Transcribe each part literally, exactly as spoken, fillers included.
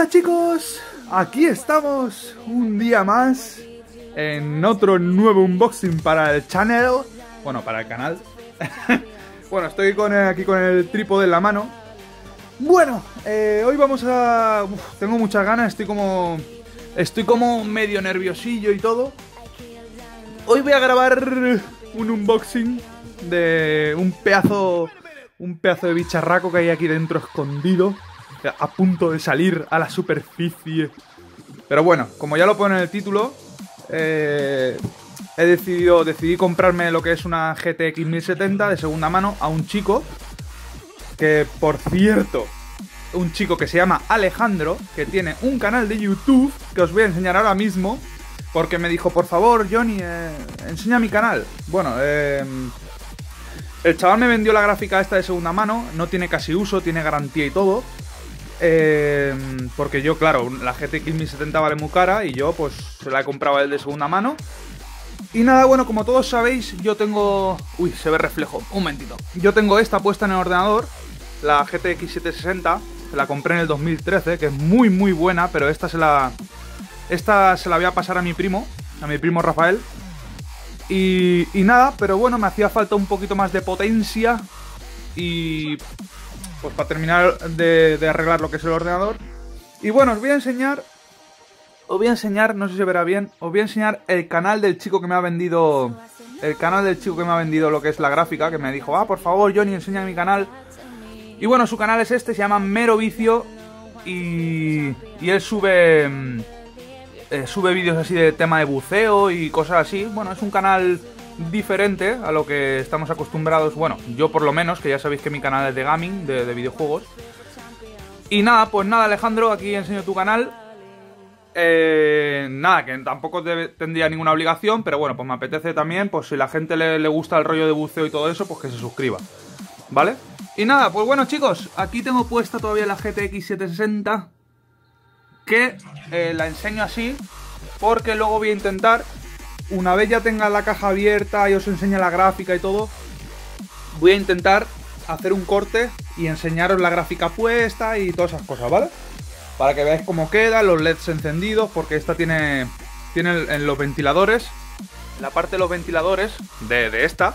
Hola chicos, aquí estamos un día más en otro nuevo unboxing para el channel, bueno, para el canal. Bueno, estoy con, eh, aquí con el trípode en la mano. Bueno, eh, hoy vamos a... Uf, tengo muchas ganas, estoy como... Estoy como medio nerviosillo y todo. Hoy voy a grabar un unboxing de un pedazo... Un pedazo de bicharraco que hay aquí dentro escondido, a punto de salir a la superficie. Pero bueno, como ya lo pone en el título, eh, he decidido decidí comprarme lo que es una G T X mil setenta de segunda mano a un chico que, por cierto, un chico que se llama Alejandro, que tiene un canal de YouTube que os voy a enseñar ahora mismo, porque me dijo, por favor, Johnny, eh, enseña mi canal. Bueno, eh... el chaval me vendió la gráfica esta de segunda mano, no tiene casi uso, tiene garantía y todo. Eh, porque yo, claro, la G T X mil setenta vale muy cara y yo pues se la he comprado a él de segunda mano. Y nada, bueno, como todos sabéis, yo tengo... Uy, se ve reflejo, un momentito. Yo tengo esta puesta en el ordenador, la G T X setecientos sesenta, se la compré en el dos mil trece, que es muy muy buena, pero esta se la... Esta se la voy a pasar a mi primo, a mi primo Rafael. Y, y nada, pero bueno, me hacía falta un poquito más de potencia. Y pues para terminar de, de arreglar lo que es el ordenador. Y bueno, os voy a enseñar Os voy a enseñar, no sé si se verá bien, os voy a enseñar el canal del chico que me ha vendido El canal del chico que me ha vendido lo que es la gráfica. Que me dijo, ah, por favor, Johnny, enseña mi canal. Y bueno, su canal es este, se llama Mero Vicio. Y, y él sube... Eh, sube vídeos así de tema de buceo y cosas así. Bueno, es un canal diferente a lo que estamos acostumbrados. Bueno, yo por lo menos, que ya sabéis que mi canal es de gaming, de, de videojuegos. Y nada, pues nada, Alejandro, aquí enseño tu canal. Eh, nada, que tampoco debe, tendría ninguna obligación, pero bueno, pues me apetece también, pues si la gente le, le gusta el rollo de buceo y todo eso, pues que se suscriba, ¿vale? Y nada, pues bueno chicos, aquí tengo puesta todavía la G T X setecientos sesenta, que eh, la enseño así, porque luego voy a intentar, una vez ya tenga la caja abierta y os enseñe la gráfica y todo, voy a intentar hacer un corte y enseñaros la gráfica puesta y todas esas cosas, ¿vale? Para que veáis cómo queda, los L E Ds encendidos, porque esta tiene, tiene en los ventiladores, la parte de los ventiladores de, de esta,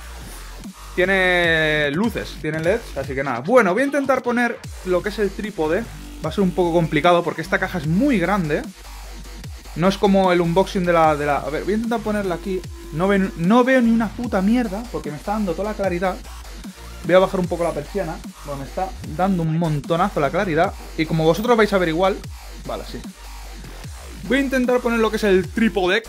tiene luces, tiene L E Ds, así que nada. Bueno, voy a intentar poner lo que es el trípode. Va a ser un poco complicado porque esta caja es muy grande. No es como el unboxing de la... De la... A ver, voy a intentar ponerla aquí. No, ven, no veo ni una puta mierda porque me está dando toda la claridad. Voy a bajar un poco la persiana. Bueno, me está dando un montonazo la claridad. Y como vosotros vais a ver igual... Vale, sí. Voy a intentar poner lo que es el trípode.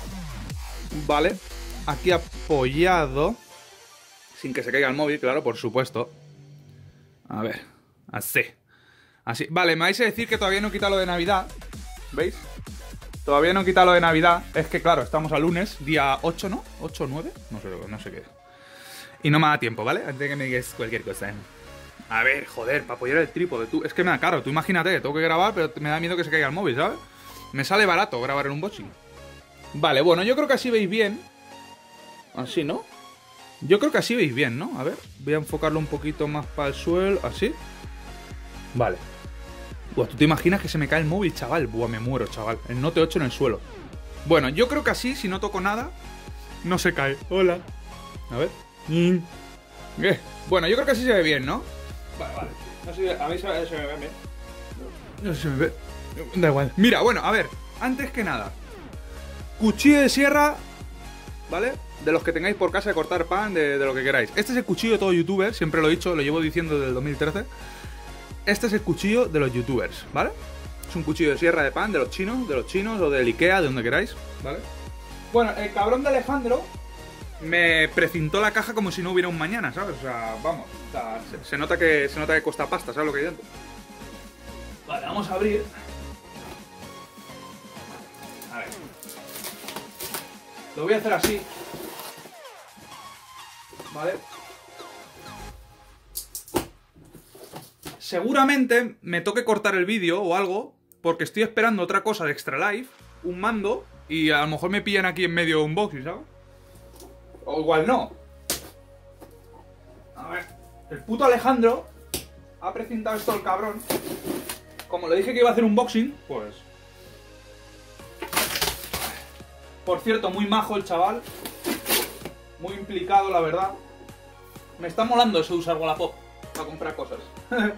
Vale. Aquí apoyado. Sin que se caiga el móvil, claro, por supuesto. A ver. Así. Así, vale, me vais a decir que todavía no he quitado lo de Navidad. ¿Veis? Todavía no he quitado lo de Navidad. Es que claro, estamos a lunes, día ocho, ¿no? ¿ocho o nueve? No sé, no sé qué. Y no me da tiempo, ¿vale? Antes de que me digas cualquier cosa. A ver, joder, para apoyar el trípode, tú. Es que me da caro, tú imagínate, tengo que grabar, pero me da miedo que se caiga el móvil, ¿sabes? Me sale barato grabar el unboxing. Vale, bueno, yo creo que así veis bien. Así, ¿no? Yo creo que así veis bien, ¿no? A ver, voy a enfocarlo un poquito más para el suelo, así. Vale. Buah, ¿tú te imaginas que se me cae el móvil, chaval? Buah, me muero, chaval. El Note ocho en el suelo. Bueno, yo creo que así, si no toco nada, no se cae. Hola. A ver. ¿Qué? Bueno, yo creo que así se ve bien, ¿no? Vale, vale. No sé, a mí se, se me ve bien. No sé si se me ve. Da igual. Mira, bueno, a ver. Antes que nada. Cuchillo de sierra, ¿vale? De los que tengáis por casa de cortar pan, de, de lo que queráis. Este es el cuchillo de todo youtuber, siempre lo he dicho, lo llevo diciendo desde el dos mil trece. Este es el cuchillo de los youtubers, ¿vale? Es un cuchillo de sierra de pan de los chinos, de los chinos o del Ikea, de donde queráis, ¿vale? Bueno, el cabrón de Alejandro me precintó la caja como si no hubiera un mañana, ¿sabes? O sea, vamos, o sea, se, se nota que se nota que cuesta pasta, ¿sabes lo que hay dentro? Vale, vamos a abrir. A ver. Lo voy a hacer así. ¿Vale? Seguramente me toque cortar el vídeo o algo, porque estoy esperando otra cosa de Extra Life, un mando, y a lo mejor me pillan aquí en medio de un unboxing, ¿sabes? O igual no. A ver, el puto Alejandro ha precintado esto el cabrón. como le dije que iba a hacer un unboxing, pues... Por cierto, muy majo el chaval. Muy implicado, la verdad. Me está molando eso de usar Wallapop para comprar cosas. A ver.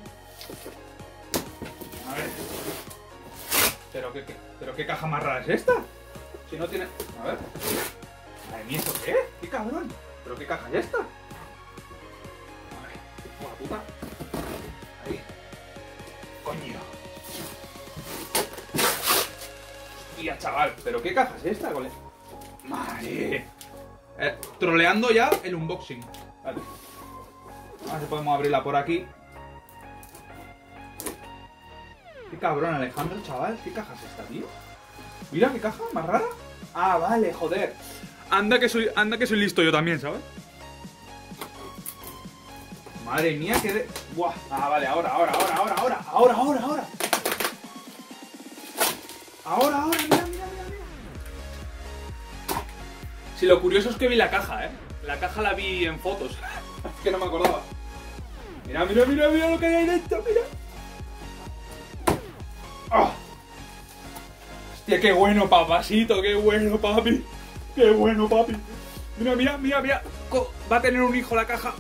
¿Pero qué, qué, ¿Pero qué caja más rara es esta? Si no tiene... A ver. Madre mía, ¿esto qué? ¿Qué cabrón? ¿Pero qué caja es esta? A ver. ¡Hijo de puta! Ahí. Coño. Hostia, chaval. ¿Pero qué caja es esta, cole? Madre. Eh, troleando ya el unboxing. Vale. A ver si podemos abrirla por aquí. Qué cabrón, Alejandro, chaval. ¿Qué caja es esta, tío? Mira, qué caja más rara. Ah, vale, joder. Anda que soy, anda que soy listo yo también, ¿sabes? Madre mía, que de... Buah. Ah, vale, ahora, ahora, ahora, ahora, ahora, ahora, ahora, ahora. Ahora, ahora, mira, mira, mira, mira. Si lo curioso es que vi la caja, ¿eh? La caja la vi en fotos. Es que no me acordaba. Mira, mira, mira, mira lo que hay ahí dentro, mira. ¡Oh! Hostia, qué bueno, papacito, qué bueno, papi. Qué bueno, papi. Mira, mira, mira, mira. Va a tener un hijo la caja.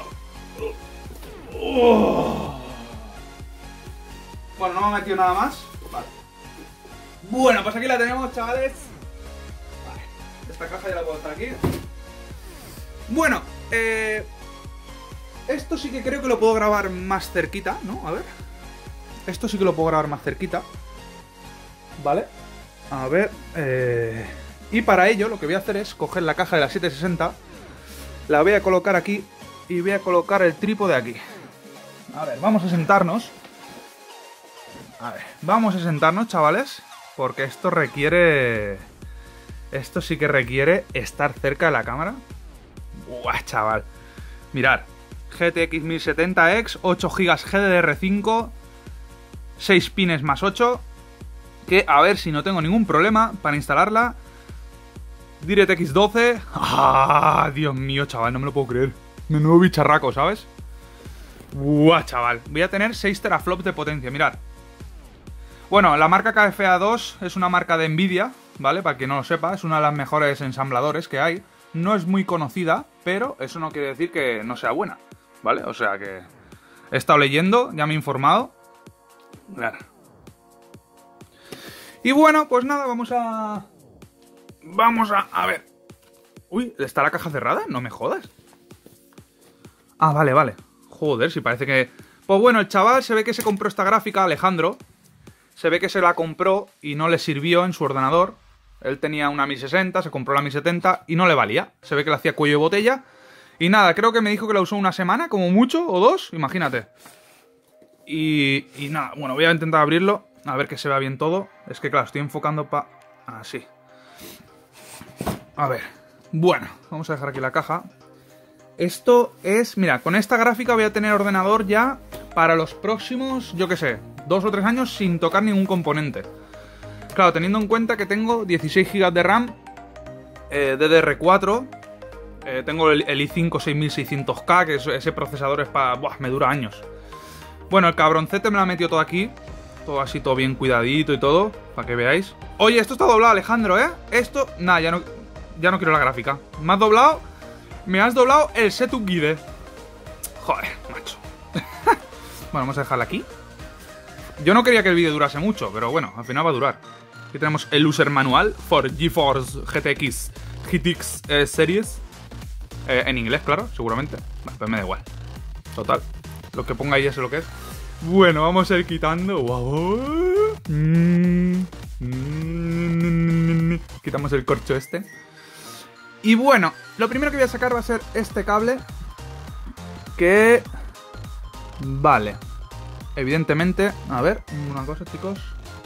Oh. Bueno, no me ha metido nada más. Vale. Bueno, pues aquí la tenemos, chavales. Vale. Esta caja ya la puedo estar aquí. Bueno, eh... esto sí que creo que lo puedo grabar más cerquita, ¿no? A ver. Esto sí que lo puedo grabar más cerquita. Vale. A ver. Eh... Y para ello lo que voy a hacer es coger la caja de la setecientos sesenta. La voy a colocar aquí. Y voy a colocar el trípode aquí. A ver, vamos a sentarnos. A ver, vamos a sentarnos, chavales. Porque esto requiere... Esto sí que requiere estar cerca de la cámara. Buah, chaval. Mirad. G T X mil setenta X, ocho gigas G D D R cinco, seis pines más ocho. Que a ver si no tengo ningún problema para instalarla. DirectX doce. ¡Ah! Dios mío, chaval, no me lo puedo creer. Menudo bicharraco, ¿sabes? ¡Buah, chaval! Voy a tener seis teraflops de potencia, mirad. Bueno, la marca K F A dos es una marca de Nvidia, ¿vale? Para quien no lo sepa, es una de las mejores ensambladores que hay. No es muy conocida, pero eso no quiere decir que no sea buena, ¿vale? O sea que he estado leyendo, ya me he informado. Claro. Y bueno, pues nada, vamos a... Vamos a... A ver. Uy, ¿está la caja cerrada? No me jodas. Ah, vale, vale. Joder, si parece que... Pues bueno, el chaval se ve que se compró esta gráfica, Alejandro. Se ve que se la compró y no le sirvió en su ordenador. Él tenía una mil sesenta, se compró la mil setenta y no le valía. Se ve que le hacía cuello de botella. Y nada, creo que me dijo que la usó una semana, como mucho, o dos, imagínate. Y, y nada, bueno, voy a intentar abrirlo, a ver que se vea bien todo. Es que claro, estoy enfocando para... Así. A ver. Bueno, vamos a dejar aquí la caja. Esto es... Mira, con esta gráfica voy a tener ordenador ya para los próximos, yo qué sé, dos o tres años sin tocar ningún componente. Claro, teniendo en cuenta que tengo dieciséis gigas de RAM, eh, D D R cuatro, eh, tengo el, el i cinco seis mil seiscientos K, que es, ese procesador es para... Buah, me dura años. Bueno, el cabroncete me lo ha metido todo aquí, todo así, todo bien cuidadito y todo, para que veáis. Oye, esto está doblado, Alejandro, ¿eh? Esto... Nada, ya no, ya no quiero la gráfica. Me has doblado... Me has doblado el setup guide. Joder, macho. Bueno, vamos a dejarla aquí. Yo no quería que el vídeo durase mucho, pero bueno, al final va a durar. Aquí tenemos el user manual for GeForce G T X G T X eh, Series. Eh, en inglés, claro, seguramente. Bueno, pues me da igual. Total. Lo que ponga ahí ya sé lo que es. Bueno, vamos a ir quitando. Wow. Mm, mm, quitamos el corcho este. Y bueno, lo primero que voy a sacar va a ser este cable. Que... Vale. Evidentemente... A ver, una cosa, chicos.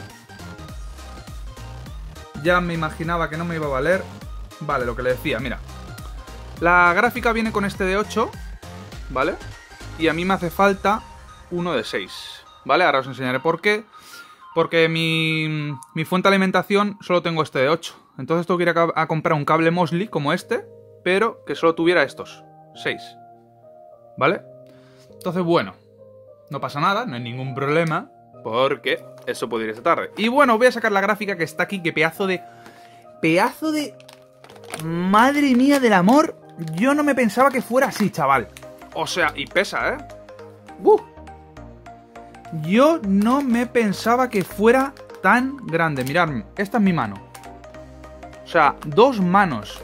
Ya me imaginaba que no me iba a valer. Vale, lo que le decía, mira. La gráfica viene con este de ocho, ¿vale? Y a mí me hace falta uno de seis, ¿vale? Ahora os enseñaré por qué. Porque mi, mi fuente de alimentación solo tengo este de ocho. Entonces tengo que ir a, a comprar un cable Mosley como este, pero que solo tuviera estos, seis, ¿vale? Entonces, bueno, no pasa nada, no hay ningún problema. porque eso puede ir esta tarde. Y bueno, voy a sacar la gráfica que está aquí, que pedazo de... Pedazo de... Madre mía del amor. Yo no me pensaba que fuera así, chaval. O sea, y pesa, ¿eh? ¡Uh! Yo no me pensaba que fuera tan grande. Mirad, esta es mi mano. O sea, dos manos.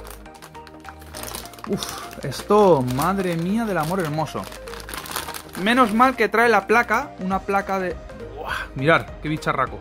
Uf, esto, madre mía del amor hermoso. Menos mal que trae la placa, una placa de... Uah, mirad, qué bicharraco.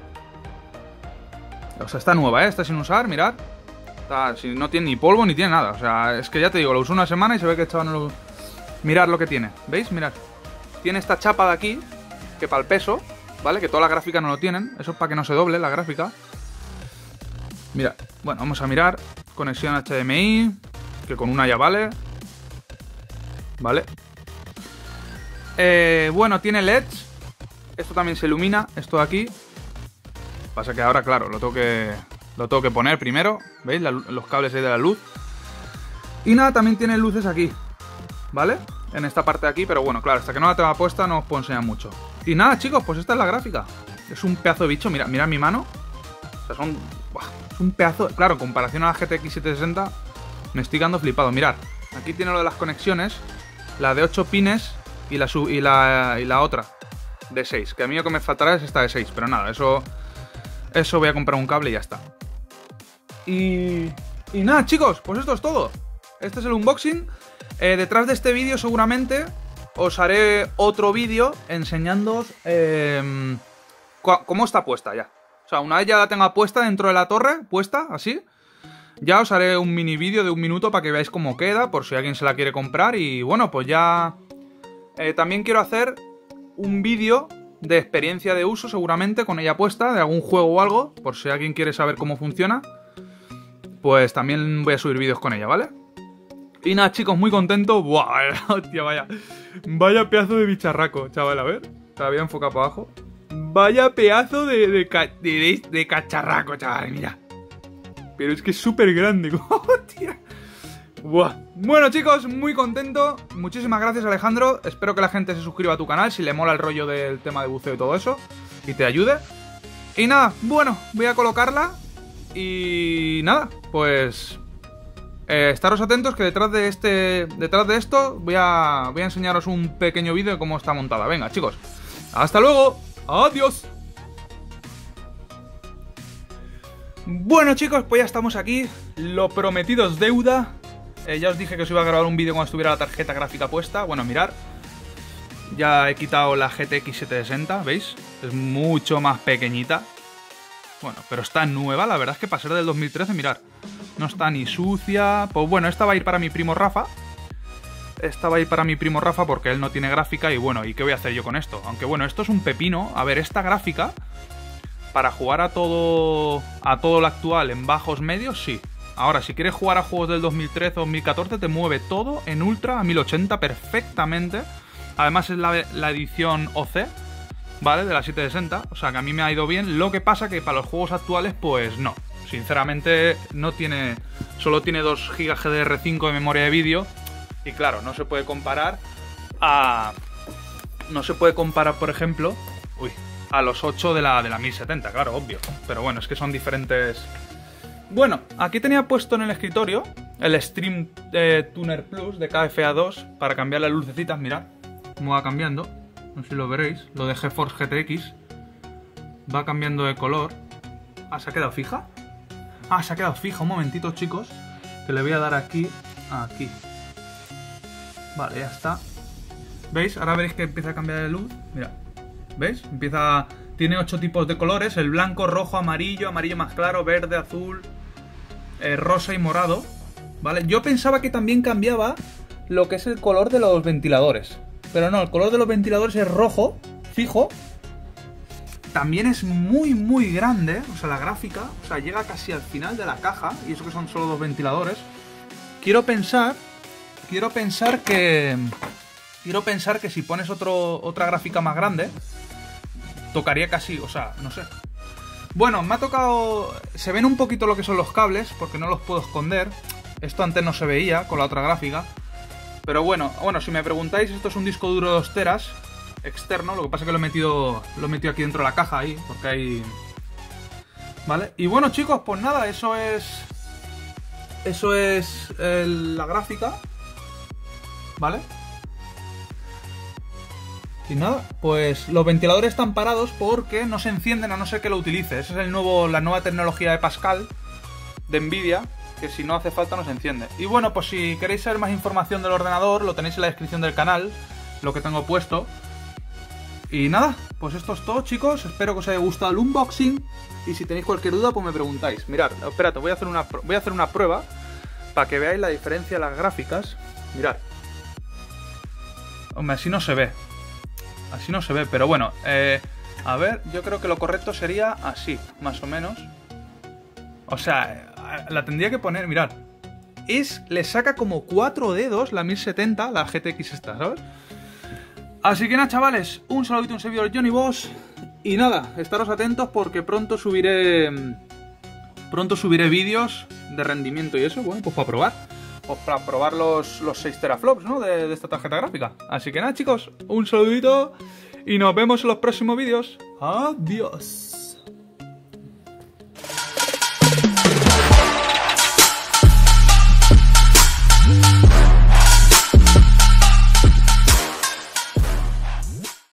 O sea, está nueva, ¿eh? Está sin usar, mirad. Está, si no tiene ni polvo ni tiene nada. O sea, es que ya te digo, lo usé una semana y se ve que estaba en el... Mirad lo que tiene, ¿veis? Mirad. Tiene esta chapa de aquí, que para el peso, ¿vale? Que todas las gráficas no lo tienen. Eso es para que no se doble la gráfica. Mirad, bueno, vamos a mirar. Conexión H D M I, que con una ya vale. Vale. Eh, bueno, tiene L E Ds. Esto también se ilumina, esto de aquí. Pasa que ahora, claro, lo tengo que, lo tengo que poner primero. ¿Veis? La, los cables ahí de la luz. Y nada, también tiene luces aquí, ¿vale? En esta parte de aquí, pero bueno, claro, hasta que no la tenga puesta no os puedo enseñar mucho. Y nada, chicos, pues esta es la gráfica. Es un pedazo de bicho, mira, mira mi mano. O sea, son... Buah, es un pedazo... Claro, en comparación a la G T X setecientos sesenta me estoy quedando flipado. Mirad, aquí tiene lo de las conexiones. La de ocho pines y la, sub, y la, y la otra de seis. Que a mí lo que me faltará es esta de seis, pero nada, eso... Eso voy a comprar un cable y ya está. Y... Y nada, chicos, pues esto es todo. Este es el unboxing. Eh, detrás de este vídeo seguramente os haré otro vídeo enseñándoos eh, cómo está puesta ya. O sea, una vez ya la tenga puesta dentro de la torre, puesta, así, ya os haré un mini vídeo de un minuto para que veáis cómo queda, por si alguien se la quiere comprar. Y bueno, pues ya... Eh, también quiero hacer un vídeo de experiencia de uso seguramente con ella puesta, de algún juego o algo, por si alguien quiere saber cómo funciona. Pues también voy a subir vídeos con ella, ¿vale? Y nada, chicos, muy contento. Buah, hostia, vaya. Vaya pedazo de bicharraco, chaval, a ver. Te la voy a enfocar para abajo. Vaya pedazo de, de, de, de, de cacharraco, chaval, mira. Pero es que es súper grande. Hostia. Buah. Bueno, chicos, muy contento. Muchísimas gracias, Alejandro. Espero que la gente se suscriba a tu canal si le mola el rollo del tema de buceo y todo eso. Y te ayude. Y nada, bueno, voy a colocarla. Y nada, pues... Eh, estaros atentos que detrás de este detrás de esto voy a, voy a enseñaros un pequeño vídeo de cómo está montada. Venga, chicos, hasta luego, adiós. Bueno, chicos, pues ya estamos aquí. Lo prometido es deuda. eh, Ya os dije que os iba a grabar un vídeo cuando estuviera la tarjeta gráfica puesta. Bueno, mirad, ya he quitado la G T X setecientos sesenta, ¿veis? Es mucho más pequeñita. Bueno, pero está nueva, la verdad es que para ser del dos mil trece, mirad, no está ni sucia. Pues bueno, esta va a ir para mi primo Rafa. Esta va a ir para mi primo Rafa porque él no tiene gráfica. Y bueno, ¿y qué voy a hacer yo con esto? Aunque bueno, esto es un pepino. A ver, esta gráfica para jugar a todo a todo lo actual en bajos medios, sí. Ahora, si quieres jugar a juegos del dos mil trece o dos mil catorce, te mueve todo en ultra a mil ochenta perfectamente. Además es la, la edición O C, ¿vale? De la setecientos sesenta. O sea que a mí me ha ido bien. Lo que pasa que para los juegos actuales, pues no. Sinceramente no tiene... Solo tiene dos gigas G D R cinco de memoria de vídeo. Y claro, no se puede comparar a... No se puede comparar, por ejemplo... Uy, a los ocho de la, de la mil setenta, claro, obvio. Pero bueno, es que son diferentes... Bueno, aquí tenía puesto en el escritorio el Stream eh, Tuner Plus de K F A dos para cambiar las lucecitas. Mirad cómo va cambiando. No sé si lo veréis. Lo de GeForce G T X. Va cambiando de color. Ah, ¿se ha quedado fija? Ah, se ha quedado fija. Un momentito, chicos. Que le voy a dar aquí. Aquí. Vale, ya está. ¿Veis? Ahora veréis que empieza a cambiar de luz. Mira. ¿Veis? Empieza... Tiene ocho tipos de colores. El blanco, rojo, amarillo, amarillo más claro, verde, azul, eh, rosa y morado. ¿Vale? Yo pensaba que también cambiaba lo que es el color de los ventiladores. Pero no, el color de los ventiladores es rojo, fijo. También es muy, muy grande. O sea, la gráfica, o sea, llega casi al final de la caja. Y eso que son solo dos ventiladores. Quiero pensar... Quiero pensar que... Quiero pensar que si pones otro, otra gráfica más grande, tocaría casi, o sea, no sé. Bueno, me ha tocado... Se ven un poquito lo que son los cables, porque no los puedo esconder. Esto antes no se veía con la otra gráfica. Pero bueno, bueno, si me preguntáis, esto es un disco duro de dos teras. externo, lo que pasa es que lo he metido, lo he metido aquí dentro de la caja ahí, porque hay... ¿Vale? Y bueno, chicos, pues nada, eso es... Eso es el, la gráfica, ¿vale? Y nada, pues los ventiladores están parados porque no se encienden a no ser que lo utilice. Esa es el nuevo, la nueva tecnología de Pascal, de Nvidia, que si no hace falta no se enciende. Y bueno, pues si queréis saber más información del ordenador, lo tenéis en la descripción del canal, lo que tengo puesto. Y nada, pues esto es todo, chicos. Espero que os haya gustado el unboxing. Y si tenéis cualquier duda, pues me preguntáis. Mirad, espérate, voy a hacer una, voy a hacer una prueba para que veáis la diferencia de las gráficas. Mirad. Hombre, así no se ve. Así no se ve, pero bueno, eh, a ver, yo creo que lo correcto sería así, más o menos. O sea, la tendría que poner, mirad. Es, le saca como cuatro dedos la mil setenta, la G T X esta, ¿sabes? Así que nada, chavales, un saludito, un servidor Johnny Boss. Y nada, estaros atentos porque pronto subiré... Pronto subiré vídeos de rendimiento y eso, bueno, pues para probar. Pues para probar los, los seis teraflops, ¿no? De, de esta tarjeta gráfica. Así que nada, chicos, un saludito y nos vemos en los próximos vídeos. Adiós.